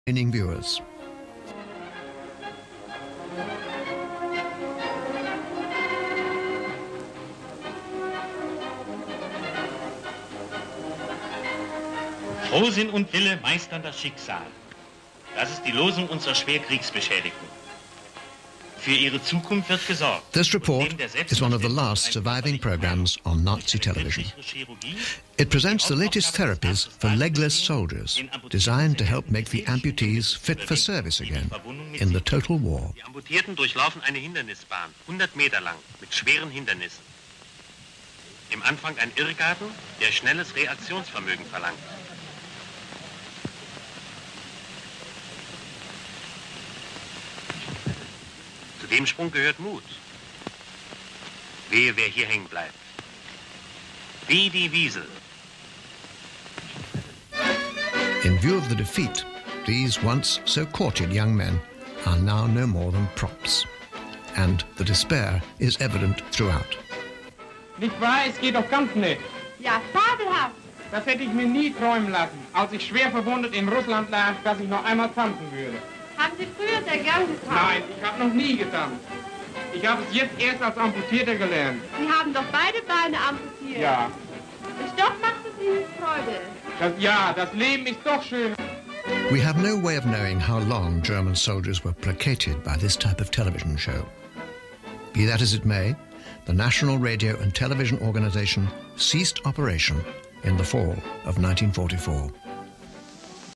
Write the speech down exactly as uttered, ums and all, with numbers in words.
entertaining viewers. Frohsinn und Wille meistern das Schicksal. Das ist die Losung unserer Schwerkriegsbeschädigten. Für ihre Zukunft wird gesorgt. This report is one of the last surviving programs on Nazi television. It presents the latest therapies for legless soldiers, designed to help make the amputees fit for service again in the total war. Die Amputierten durchlaufen eine Hindernisbahn, hundert Meter lang, mit schweren Hindernissen. Im Anfang ein Irrgarten, der schnelles Reaktionsvermögen verlangt. Zu dem Sprung gehört Mut. Wehe, wer hier hängen bleibt. Wie die Wiesel. In view of the defeat, these once so courted young men are now no more than props. And the despair is evident throughout. Nicht wahr, es geht doch ganz nett. Ja, fabelhaft. Das hätte ich mir nie träumen lassen, als ich schwer verwundet in Russland lag, dass ich noch einmal tanzen würde. Haben Sie früher sehr gern getanzt? Nein, ich habe noch nie getanzt. Ich habe es jetzt erst als Amputierter gelernt. Sie haben doch beide Beine amputiert. Ja. Und doch macht es Ihnen Freude. Das, ja, das Leben ist doch schön. We have no way of knowing how long German soldiers were placated by this type of television show. Be that as it may, the National Radio and Television Organization ceased operation in the fall of nineteen forty-four.